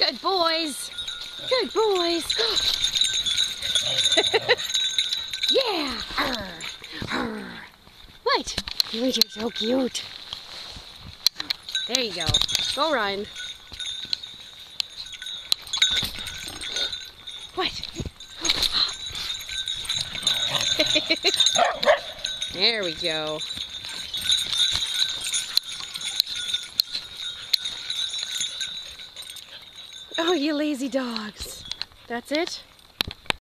Good boys. Good boys. Yeah. Arr. Arr. What? You're so cute. There you go. Go run. What? There we go. Oh, you lazy dogs. That's it?